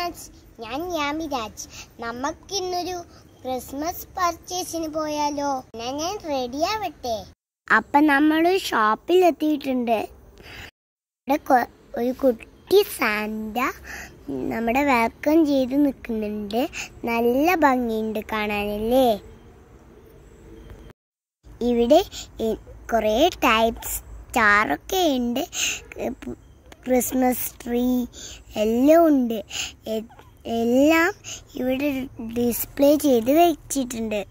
Friends, ഞാൻ യാമിരാജ്. നമുക്കിന്നൊരു Christmas പർച്ചേസിന് പോയാലോ? ഞാൻ റെഡി ആവട്ടെ. അപ്പം നമ്മൾ ഷോപ്പിൽ എത്തിയിട്ടുണ്ട്. ഇവിടെ ഒരു കുട്ടി സാന്റ നമ്മുടെ വെൽക്കം ചെയ്ത് നിൽക്കുന്നുണ്ട്. നല്ല ഭംഗിയുണ്ട് കാണാനല്ലേ. ഇവിടെ കുറേ ടൈപ്സ് സ്റ്റാറൊക്കെ ഉണ്ട്. ക്രിസ്മസ് ട്രീ എല്ലാം ഉണ്ട്. എല്ലാം ഇവിടെ ഡിസ്പ്ലേ ചെയ്ത് വെച്ചിട്ടുണ്ട്.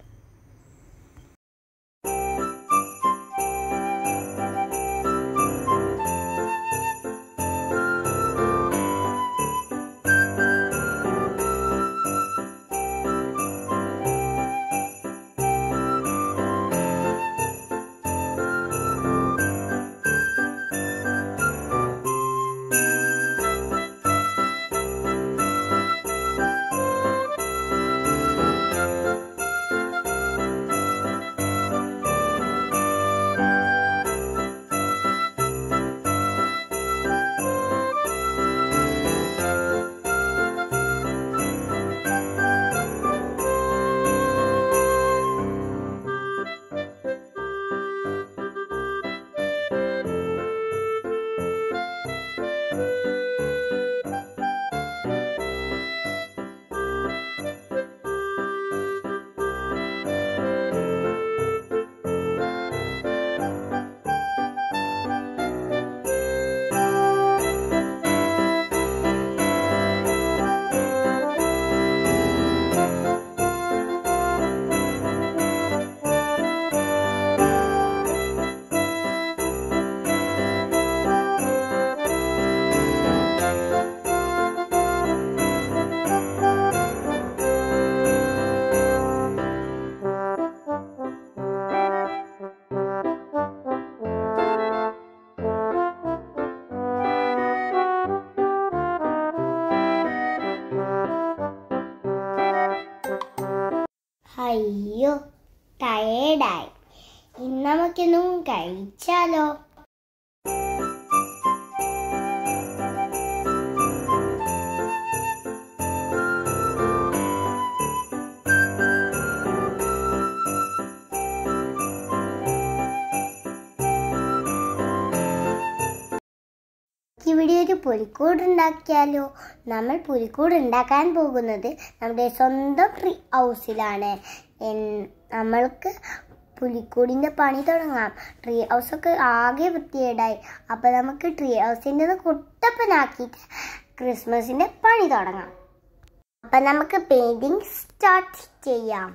അയ്യോ, ടയേർഡായി. ഇന്ന് നമുക്കൊന്നും കഴിച്ചാലോ? ഇവിടെ ഒരു പുലിക്കൂട് ഉണ്ടാക്കിയാലോ? നമ്മൾ പുലിക്കൂട് ഉണ്ടാക്കാൻ പോകുന്നത് നമ്മുടെ സ്വന്തം ട്രീ ഹൗസിലാണ്. നമ്മൾക്ക് പുലിക്കൂടിൻ്റെ പണി തുടങ്ങാം. ട്രീ ഹൗസൊക്കെ ആകെ വൃത്തികേടായി. അപ്പം നമുക്ക് ട്രീ ഹൗസിൻ്റെ കുട്ടപ്പനാക്കിയിട്ട് ക്രിസ്മസിൻ്റെ പണി തുടങ്ങാം. അപ്പം നമുക്ക് പെയിൻറ്റിങ് സ്റ്റാർട്ട് ചെയ്യാം.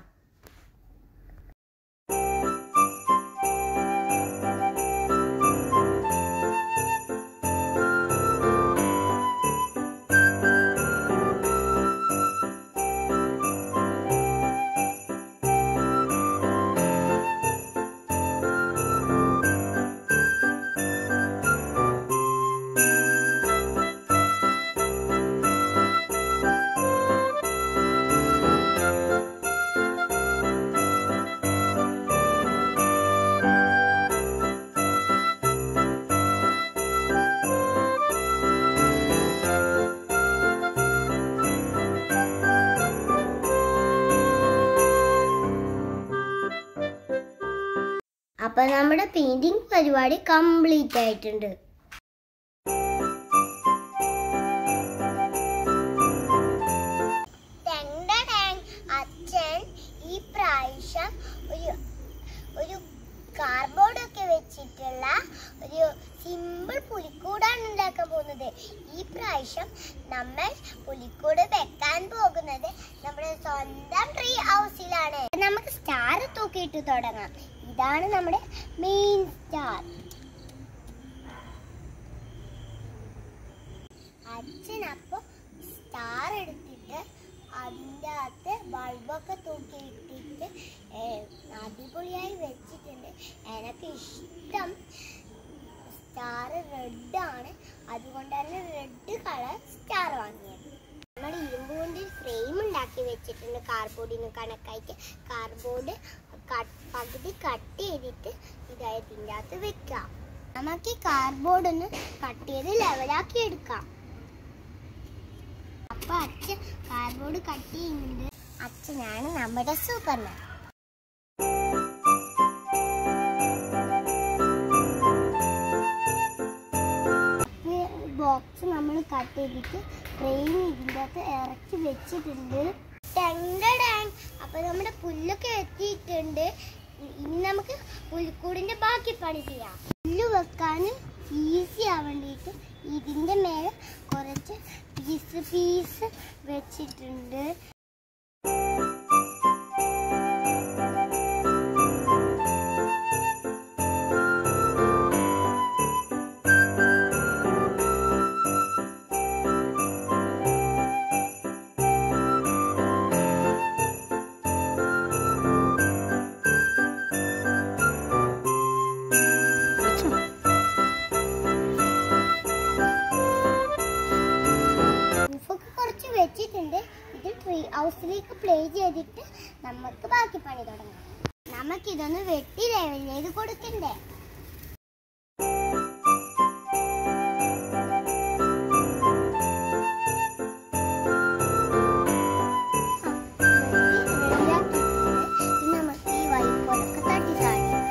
അപ്പം നമ്മുടെ പെയിന്റിംഗ് പരിപാടി കംപ്ലീറ്റ് ആയിട്ടുണ്ട്. അച്ഛൻ ഈ പ്രാവശ്യം ഒരു കാർഡ്ബോർഡൊക്കെ വെച്ചിട്ടുള്ള ഒരു സിമ്പിൾ പുലിക്കൂടാണ് ഉണ്ടാക്കാൻ പോകുന്നത്. ഈ പ്രാവശ്യം നമ്മൾ പുലിക്കൂട് വെക്കാൻ പോകുന്നത് നമ്മുടെ സ്വന്തം ട്രീ ഹൗസിലാണ്. നമുക്ക് സ്റ്റാർ തൂക്കിയിട്ട് തുടങ്ങാം. ഇതാണ് നമ്മുടെ മെയിൻ സ്റ്റാർ. അച്ഛനപ്പോൾ സ്റ്റാർ എടുത്തിട്ട് അതിൻ്റെ അകത്ത് ബൾബൊക്കെ തൂക്കിയിട്ടിട്ട് അടിപൊളിയായി വെച്ചിട്ടുണ്ട്. എനിക്ക് ഇഷ്ടം സ്റ്റാർ റെഡാണ്. അതുകൊണ്ടാണ് റെഡ് കളർ സ്റ്റാർ വാങ്ങിയത്. നമ്മൾ ഇരുമ്പ് കൊണ്ട് ഫ്രെയിം ഉണ്ടാക്കി വെച്ചിട്ടുണ്ട്. കാർഡ്ബോർഡിന് കണക്കായിട്ട് കാർഡ്ബോർഡ് പകുതി കട്ട് ചെയ്തിട്ട് ഇതിൻ്റെ അകത്ത് വെക്കാം. നമുക്ക് ഈ കാർഡ്ബോർഡ് ഒന്ന് കട്ട് ചെയ്ത് ലെവലാക്കി എടുക്കാം. അപ്പൊ അച്ഛൻ കാർഡ്ബോർഡ് കട്ട് ചെയ്യുന്നുണ്ട്. അച്ഛനാണ് നമ്മുടെ സൂപ്പർമാൻ. ബോക്സ് നമ്മൾ കട്ട് ചെയ്തിട്ട് ട്രെയിൻ ഇതിൻ്റെ അകത്ത് ഇറക്കി വെച്ചിട്ടുണ്ട്. അപ്പൊ നമ്മുടെ പുല്ലൊക്കെ എത്തിയിട്ടുണ്ട്. ഇനി നമുക്ക് പുൽക്കൂടിന്റെ ബാക്കി പണി ചെയ്യാം. പുല്ല് വെക്കാൻ ഈസി ആവേണ്ടിയിട്ട് ഇതിന്റെ മേലെ കുറച്ച് പീസ് വെച്ചിട്ടുണ്ട്. വെച്ചിട്ടുണ്ട്. ഇത് ട്രീ ഹൗസിലേക്ക് പ്ലേ ചെയ്തിട്ട് നമുക്ക് ബാക്കി പണി തുടങ്ങാം. നമുക്കിതൊന്ന് വെട്ടി ലെവൽ ചെയ്ത് കൊടുക്കണ്ടേ. നമുക്ക് ഈ വൈക്കോലൊക്കെ തട്ടി താഴെ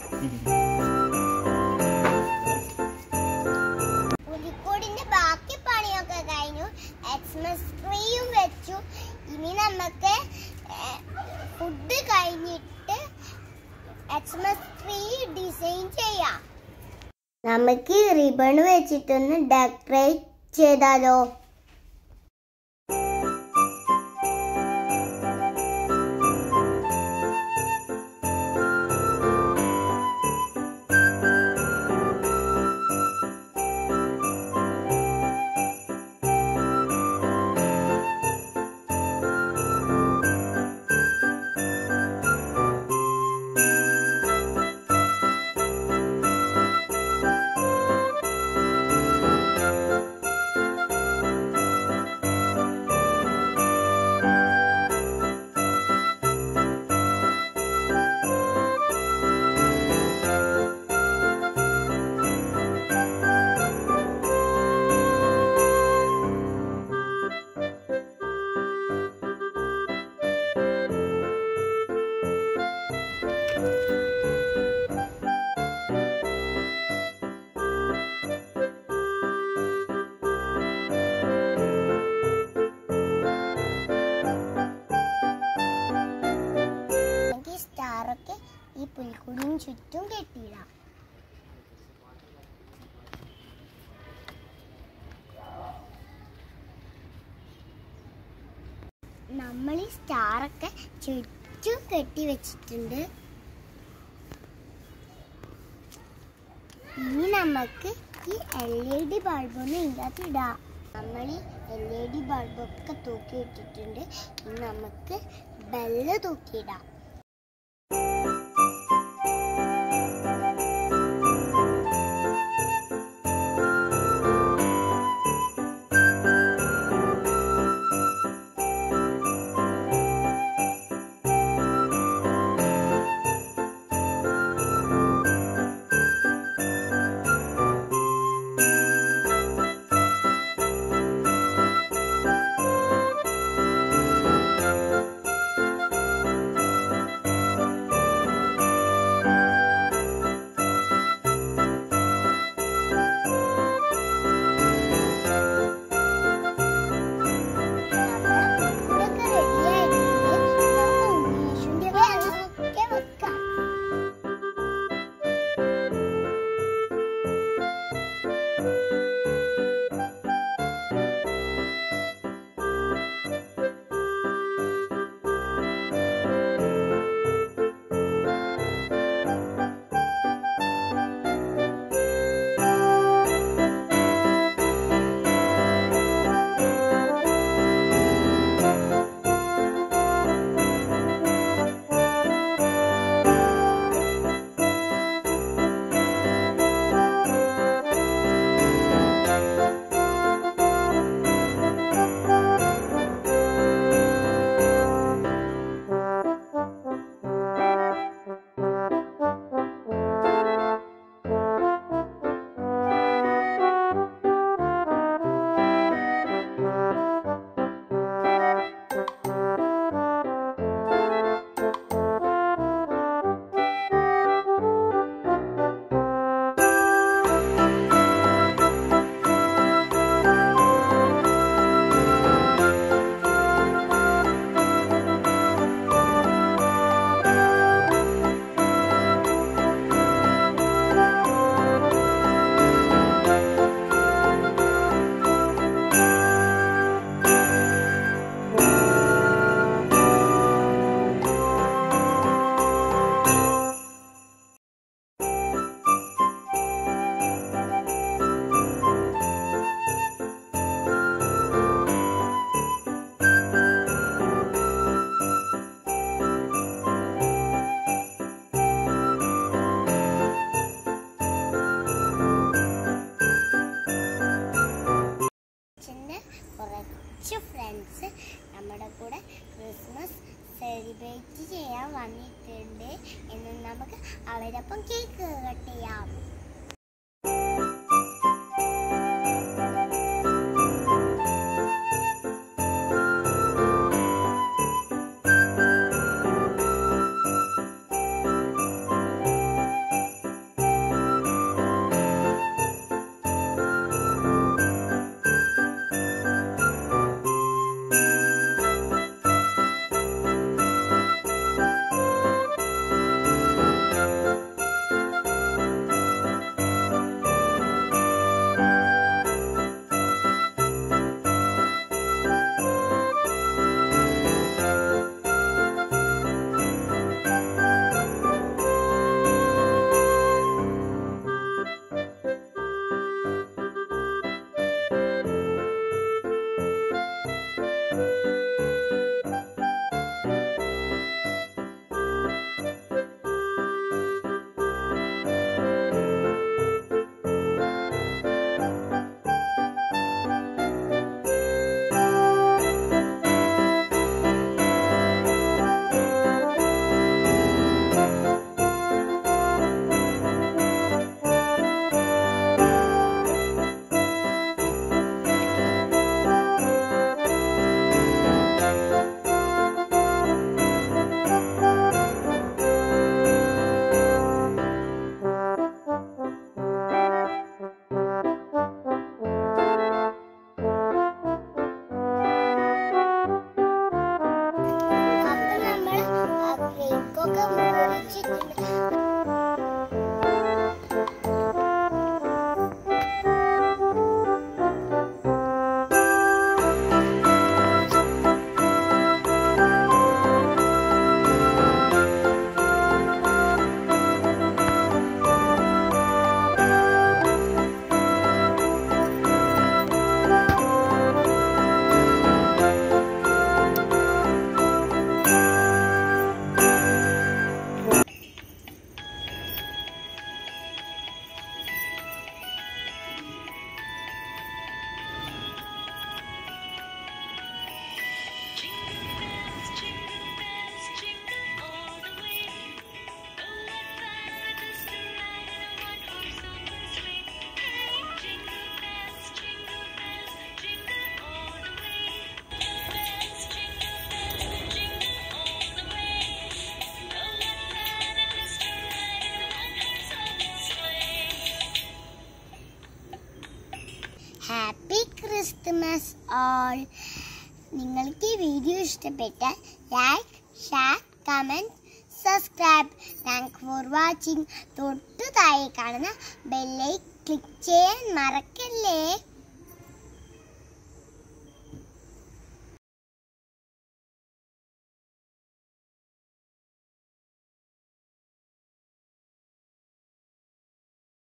പുലിക്കോടിന്റെ ബാക്കി പണിയൊക്കെ കഴിഞ്ഞു. എക്സ്മസ് ട്രീയും വെച്ചു. ഇനി നമുക്ക് ഫുഡ് കഴിഞ്ഞിട്ട് എക്സ്മസ് ട്രീ ഡിസൈൻ ചെയ്യാം. നമുക്ക് റിബൺ വെച്ചിട്ടൊന്ന് ഡെക്കറേറ്റ് ചെയ്താലോ? ഈ പുൽക്കൂടിന് ചുറ്റും കെട്ടിയിടാം. നമ്മൾ ഈ സ്റ്റാറൊക്കെ ചുറ്റും കെട്ടി വെച്ചിട്ടുണ്ട്. ഇനി നമുക്ക് ഈ LED ബൾബൊന്ന് ഇതിനകത്ത് ഇടാം. നമ്മൾ ഈ LED ബൾബൊക്കെ തൂക്കി ഇട്ടിട്ടുണ്ട്. ഇനി നമുക്ക് ബെല്ല് തൂക്കിയിടാം. നമ്മുടെ കൂടെ ക്രിസ്മസ് സെലിബ്രേറ്റ് ചെയ്യാൻ വന്നിട്ടുണ്ട്. എന്ന് നമുക്ക് അവരൊപ്പം കേക്ക് കട്ട് ചെയ്യാം. Happy Christmas all. നിങ്ങൾക്ക് ഈ വീഡിയോ ഇഷ്ടപ്പെട്ടാൽ like, share, comment, subscribe. Thank for watching. തൊട്ടു താഴെ കാണുന്ന ബെല്ലൈക്കൺ ക്ലിക്ക് ചെയ്യാൻ മറക്കല്ലേ.